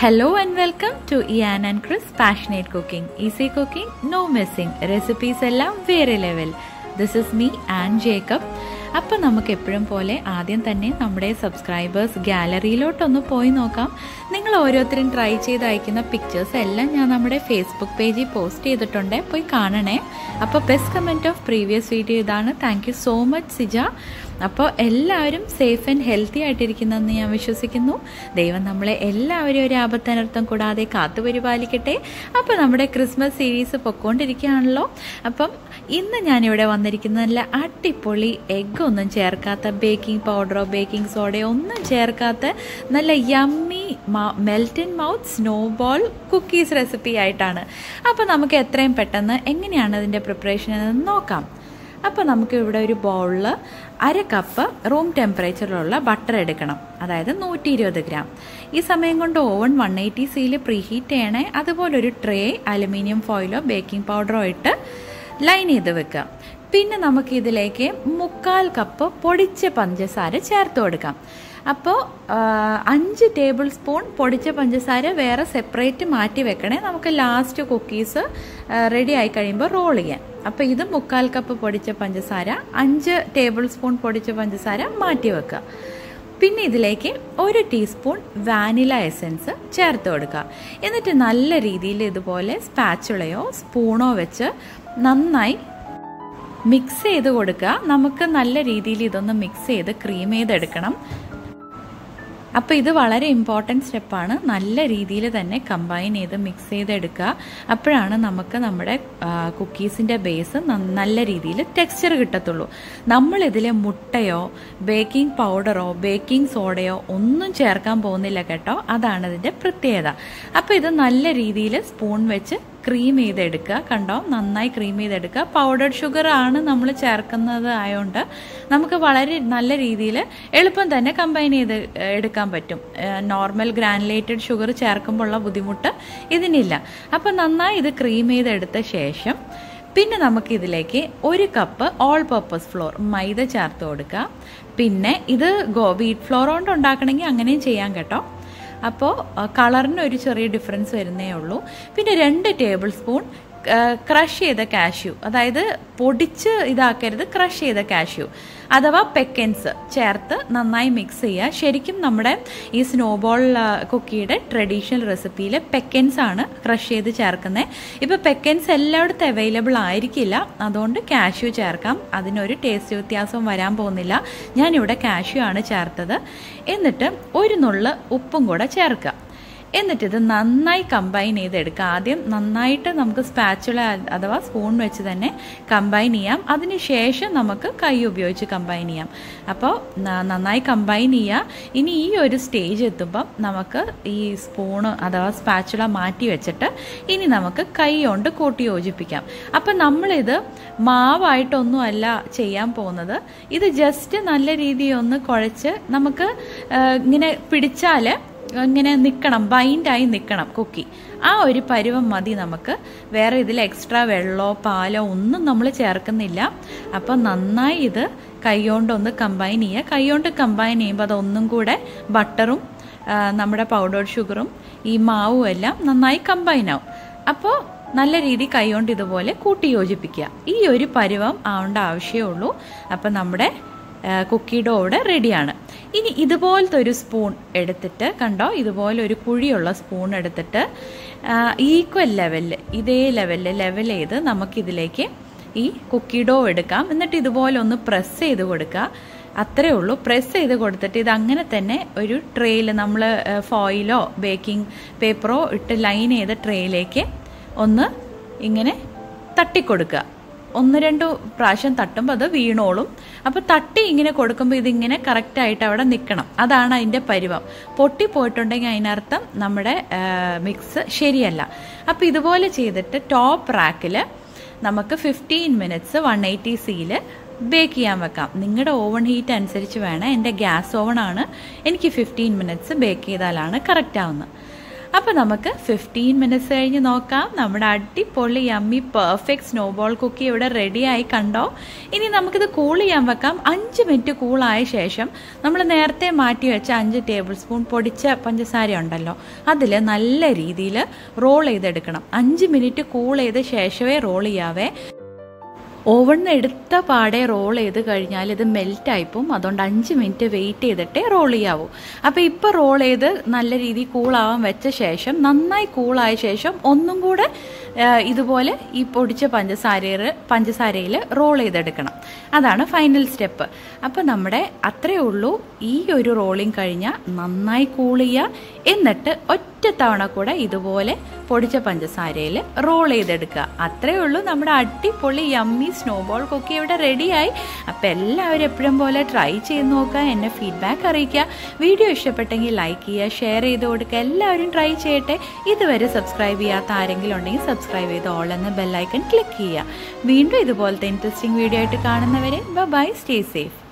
Hello and welcome to Ian and Chris Passionate Cooking. Easy cooking, no messing. Recipes എല്ലാം വേറെ level. This is me and Jacob. അപ്പോൾ നമുക്ക് എപ്പോഴും പോലെ ആദ്യം തന്നെ നമ്മുടെ സബ്സ്ക്രൈബേഴ്സ് ഗാലറിയിലോട്ടൊന്ന് പോയി നോക്കാം. നിങ്ങൾ ഓരോരുത്തരും ട്രൈ ചെയ്ത് അയക്കുന്ന പിക്ചേഴ്സ് എല്ലാം ഞാൻ നമ്മുടെ ഫേസ്ബുക്ക് പേജിൽ പോസ്റ്റ് ചെയ്തിട്ടുണ്ട്, പോയി കാണണേ. അപ്പോൾ best comment of previous video ഇതാണ്. Thank you so much Sija. അപ്പോൾ എല്ലാവരും സേഫ് ആൻഡ് ഹെൽത്തി ആയിട്ടിരിക്കുന്നെന്ന് ഞാൻ വിശ്വസിക്കുന്നു. ദൈവം നമ്മളെ എല്ലാവരും ഒരു ആപത്തനർത്ഥം കൂടാതെ കാത്തുപരിപാലിക്കട്ടെ. അപ്പോൾ നമ്മുടെ ക്രിസ്മസ് സീരീസ് പൊക്കോണ്ടിരിക്കുകയാണല്ലോ. അപ്പം ഇന്ന് ഞാനിവിടെ വന്നിരിക്കുന്ന നല്ല അടിപൊളി എഗ്ഗ് ഒന്നും ചേർക്കാത്ത, ബേക്കിംഗ് പൗഡറോ ബേക്കിംഗ് സോഡയോ ഒന്നും ചേർക്കാത്ത നല്ല yummy melt in mouth snowball cookies recipe ആയിട്ടാണ്. അപ്പോൾ നമുക്ക് എത്രയും പെട്ടെന്ന് എങ്ങനെയാണ് അതിൻ്റെ പ്രിപ്പറേഷൻ എന്ന് നോക്കാം. അപ്പോൾ നമുക്ക് ഇവിടെ ഒരു ബൗളിൽ 1/2 കപ്പ് റൂം ടെമ്പറേച്ചറിലുള്ള ബട്ടർ എടുക്കണം, അതായത് 120 ഗ്രാം. ഈ സമയം കൊണ്ട് ഓവൻ 180°C പ്രീഹീറ്റ് ചെയ്യണേ. അതുപോലെ ഒരു ട്രേ അലുമിനിയം ഫോയിലോ ബേക്കിംഗ് പൗഡറോ ഇട്ട് ലൈൻ ചെയ്ത് വെക്കുക. പിന്നെ നമുക്കിതിലേക്ക് 1/4 കപ്പ് പൊടിച്ച പഞ്ചസാര ചേർത്ത് കൊടുക്കാം. അപ്പോൾ 5 ടേബിൾ സ്പൂൺ പൊടിച്ച പഞ്ചസാര വേറെ സെപ്പറേറ്റ് മാറ്റി വെക്കണേ, നമുക്ക് ലാസ്റ്റ് കുക്കീസ് റെഡി ആയി കഴിയുമ്പോൾ റോൾ ചെയ്യാൻ. അപ്പോൾ ഇത് 1/4 കപ്പ് പൊടിച്ച പഞ്ചസാര, 5 ടേബിൾ സ്പൂൺ പൊടിച്ച പഞ്ചസാര മാറ്റി വെക്കുക. പിന്നെ ഇതിലേക്ക് 1 ടീസ്പൂൺ വാനില എസൻസ് ചേർത്ത് കൊടുക്കുക. എന്നിട്ട് നല്ല രീതിയിൽ ഇതുപോലെ സ്പാച്ചുളയോ സ്പൂണോ വെച്ച് നന്നായി മിക്സ് ചെയ്ത് കൊടുക്കുക. നമുക്ക് നല്ല രീതിയിൽ ഇതൊന്ന് മിക്സ് ചെയ്ത് ക്രീം ചെയ്തെടുക്കണം. അപ്പോൾ ഇത് വളരെ ഇമ്പോർട്ടൻറ്റ് സ്റ്റെപ്പാണ്. നല്ല രീതിയിൽ തന്നെ കമ്പൈൻ ചെയ്ത് മിക്സ് ചെയ്തെടുക്കുക. അപ്പോഴാണ് നമുക്ക് നമ്മുടെ കുക്കീസിൻ്റെ ബേസ് നല്ല രീതിയിൽ ടെക്സ്ചർ കിട്ടത്തുള്ളൂ. നമ്മളിതിൽ മുട്ടയോ ബേക്കിംഗ് പൗഡറോ ബേക്കിംഗ് സോഡയോ ഒന്നും ചേർക്കാൻ പോകുന്നില്ല കേട്ടോ, അതാണ് ഇതിൻ്റെ പ്രത്യേകത. അപ്പോൾ ഇത് നല്ല രീതിയിൽ സ്പൂൺ വെച്ച് ക്രീം ചെയ്തെടുക്കുക. കണ്ടോ, നന്നായി ക്രീം ചെയ്തെടുക്കുക. പൗഡർഡ് ഷുഗർ ആണ് നമ്മൾ ചേർക്കുന്നത് ആയതുകൊണ്ട് നമുക്ക് വളരെ നല്ല രീതിയിൽ എളുപ്പം തന്നെ കമ്പൈൻ ചെയ്ത് എടുക്കാൻ പറ്റും. നോർമൽ ഗ്രാനുലേറ്റഡ് ഷുഗർ ചേർക്കുമ്പോൾ ഉള്ള ബുദ്ധിമുട്ട് ഇതിനില്ല. അപ്പം നന്നായി ഇത് ക്രീം ചെയ്തെടുത്ത ശേഷം പിന്നെ നമുക്കിതിലേക്ക് 1 കപ്പ് ഓൾ പർപ്പസ് ഫ്ലോർ മൈദ ചേർത്ത് കൊടുക്കുക. പിന്നെ ഇത് വീറ്റ് ഫ്ലോർ കൊണ്ട് ഉണ്ടാക്കണമെങ്കിൽ അങ്ങനെയും ചെയ്യാം കേട്ടോ. അപ്പോൾ കളറിന് ഒരു ചെറിയ ഡിഫറൻസ് വരുന്നേ ഉള്ളൂ. പിന്നെ 2 ടേബിൾ സ്പൂൺ ക്രഷ് ചെയ്ത കാഷ്യൂ, അതായത് പൊടിച്ച് ഇതാക്കരുത്, ക്രഷ് ചെയ്ത കാഷ്യൂ അഥവാ പെക്കൻസ് ചേർത്ത് നന്നായി മിക്സ് ചെയ്യുക. ശരിക്കും നമ്മുടെ ഈ സ്നോബോൾ കുക്കിയുടെ ട്രഡീഷണൽ റെസിപ്പിയിൽ പെക്കൻസ് ആണ് ക്രഷ് ചെയ്ത് ചേർക്കുന്നത്. ഇപ്പോൾ പെക്കൻസ് എല്ലായിടത്തും അവൈലബിൾ ആയിരിക്കില്ല, അതുകൊണ്ട് കാഷ്യൂ ചേർക്കാം. അതിനൊരു ടേസ്റ്റ് വ്യത്യാസവും വരാൻ പോകുന്നില്ല. ഞാനിവിടെ കാഷ്യൂ ആണ് ചേർത്തത്. എന്നിട്ട് 1 നുള്ള് ഉപ്പും കൂടെ ചേർക്കുക. എന്നിട്ടിത് നന്നായി കമ്പൈൻ ചെയ്തെടുക്കുക. ആദ്യം നന്നായിട്ട് നമുക്ക് സ്പാച്ചുല അഥവാ സ്പൂൺ വെച്ച് തന്നെ കമ്പൈൻ ചെയ്യാം. അതിനുശേഷം നമുക്ക് കൈ ഉപയോഗിച്ച് കമ്പൈൻ ചെയ്യാം. അപ്പോൾ നന്നായി കമ്പൈൻ ചെയ്യുക. ഇനി ഈ ഒരു സ്റ്റേജ് എത്തുമ്പം നമുക്ക് ഈ സ്പൂണ് അഥവാ സ്പാച്ചുല മാറ്റി വെച്ചിട്ട് ഇനി നമുക്ക് കൈ കൊണ്ട് കൂട്ടി യോജിപ്പിക്കാം. അപ്പം നമ്മളിത് മാവായിട്ടൊന്നും അല്ല ചെയ്യാൻ പോകുന്നത്. ഇത് ജസ്റ്റ് നല്ല രീതിയിൽ ഒന്ന് കുഴച്ച് നമുക്ക് ഇങ്ങനെ പിടിച്ചാൽ ഇങ്ങനെ നിൽക്കണം, ബൈൻഡായി നിൽക്കണം കുക്കി. ആ ഒരു പരുവം മതി നമുക്ക്. വേറെ ഇതിൽ എക്സ്ട്രാ വെള്ളമോ പാലോ ഒന്നും നമ്മൾ ചേർക്കുന്നില്ല. അപ്പം നന്നായി ഇത് കൈകൊണ്ടൊന്ന് കമ്പൈൻ ചെയ്യുക. കൈകൊണ്ട് കമ്പൈൻ ചെയ്യുമ്പോൾ അതൊന്നും കൂടെ ബട്ടറും നമ്മുടെ പൗഡേർഡ് ഷുഗറും ഈ മാവും എല്ലാം നന്നായി കമ്പൈൻ ആവും. അപ്പോൾ നല്ല രീതി കൈകൊണ്ട് ഇതുപോലെ കൂട്ടി യോജിപ്പിക്കുക. ഈ ഒരു പരുവം ആവേണ്ട ആവശ്യമേ ഉള്ളൂ. അപ്പം നമ്മുടെ കുക്കി ഡോ ഇവിടെ റെഡിയാണ്. ഇനി ഇതുപോലത്തെ ഒരു സ്പൂൺ എടുത്തിട്ട്, കണ്ടോ, ഇതുപോലെ ഒരു കുഴിയുള്ള സ്പൂൺ എടുത്തിട്ട് ഈക്വൽ ലെവലിൽ ഇതേ ലെവൽ ചെയ്ത് നമുക്കിതിലേക്ക് ഈ കുക്കി ഡോ എടുക്കാം. എന്നിട്ട് ഇതുപോലെ ഒന്ന് പ്രസ് ചെയ്ത് കൊടുക്കുക. അത്രേ ഉള്ളൂ. പ്രസ് ചെയ്ത് കൊടുത്തിട്ട് ഇത് അങ്ങനെ തന്നെ ഒരു ട്രേയിൽ നമ്മൾ ഫോയിലോ ബേക്കിംഗ് പേപ്പറോ ഇട്ട് ലൈൻ ചെയ്ത ട്രേയിലേക്ക് ഒന്ന് ഇങ്ങനെ തട്ടിക്കൊടുക്കുക. 1-2 പ്രാവശ്യം തട്ടുമ്പോൾ അത് വീണോളും. അപ്പോൾ തട്ടി ഇങ്ങനെ കൊടുക്കുമ്പോൾ ഇതിങ്ങനെ കറക്റ്റായിട്ട് അവിടെ നിൽക്കണം. അതാണ് അതിൻ്റെ പരുവം. പൊട്ടിപ്പോയിട്ടുണ്ടെങ്കിൽ അതിനർത്ഥം നമ്മുടെ മിക്സ് ശരിയല്ല. അപ്പോൾ ഇതുപോലെ ചെയ്തിട്ട് ടോപ്പ് റാക്കിൽ നമുക്ക് 15 മിനിറ്റ്സ് 180°C ബേക്ക് ചെയ്യാൻ വെക്കാം. നിങ്ങളുടെ ഓവൺ ഹീറ്റ് അനുസരിച്ച് വേണം. എൻ്റെ ഗ്യാസ് ഓവണാണ്. എനിക്ക് 15 മിനിറ്റ്സ് ബേക്ക് ചെയ്താലാണ് കറക്റ്റ് ആവുന്നത്. അപ്പോൾ നമുക്ക് 15 മിനിറ്റ്സ് കഴിഞ്ഞ് നോക്കാം. നമ്മുടെ അടിപൊളി യമ്മി പെർഫെക്റ്റ് സ്നോബോൾ കുക്കി ഇവിടെ റെഡിയായി കണ്ടോ. ഇനി നമുക്കിത് കൂൾ ചെയ്യാൻ വെക്കാം. 5 മിനിറ്റ് കൂളായ ശേഷം നമ്മൾ നേരത്തെ മാറ്റി വെച്ച 5 ടേബിൾ സ്പൂൺ പൊടിച്ച പഞ്ചസാര ഉണ്ടല്ലോ, അതിൽ നല്ല രീതിയിൽ റോൾ ചെയ്തെടുക്കണം. 5 മിനിറ്റ് കൂൾ ചെയ്ത ശേഷമേ റോൾ ചെയ്യാവേ. ഓവണിൽ എടുത്ത പാടെ റോൾ ചെയ്ത് കഴിഞ്ഞാൽ ഇത് മെൽറ്റായിപ്പോവും. അതുകൊണ്ട് 5 മിനിറ്റ് വെയിറ്റ് ചെയ്തിട്ടേ റോൾ ചെയ്യാവൂ. അപ്പോൾ ഇപ്പോൾ റോൾ ചെയ്ത് നല്ല രീതിയിൽ കൂളാവാൻ വെച്ച ശേഷം, നന്നായി കൂളായ ശേഷം ഒന്നും കൂടെ ഇതുപോലെ ഈ പൊടിച്ച പഞ്ചസാരയിൽ റോൾ ചെയ്തെടുക്കണം. അതാണ് ഫൈനൽ സ്റ്റെപ്പ്. അപ്പോൾ നമ്മുടെ അത്രയേ ഉള്ളൂ. ഈ ഒരു റോളിങ് കഴിഞ്ഞാൽ നന്നായി കൂൾ ചെയ്യുക. എന്നിട്ട് ഒറ്റ തവണ കൂടെ ഇതുപോലെ പൊടിച്ച പഞ്ചസാരയിൽ റോൾ ചെയ്തെടുക്കുക. അത്രയേ ഉള്ളൂ. നമ്മുടെ അടിപൊളി യമ്മി സ്നോബോൾ കുക്കി ഇവിടെ റെഡിയായി. അപ്പോൾ എല്ലാവരും എപ്പോഴും പോലെ ട്രൈ ചെയ്ത് നോക്കുക. എന്നെ ഫീഡ്ബാക്ക് അറിയിക്കുക. വീഡിയോ ഇഷ്ടപ്പെട്ടെങ്കിൽ ലൈക്ക് ചെയ്യുക, ഷെയർ ചെയ്ത് കൊടുക്കുക. എല്ലാവരും ട്രൈ ചെയ്യട്ടെ. ഇതുവരെ സബ്സ്ക്രൈബ് ചെയ്യാത്ത ആരെങ്കിലും ഉണ്ടെങ്കിൽ സബ്സ്ക്രൈബ് ചെയ്ത് ഓൾ എന്ന ബെല്ലൈക്കൺ ക്ലിക്ക് ചെയ്യുക. വീണ്ടും ഇതുപോലത്തെ ഇൻട്രസ്റ്റിംഗ് വീഡിയോ ആയിട്ട് കാണുന്നവരെ ബൈ, സ്റ്റേ സേഫ്.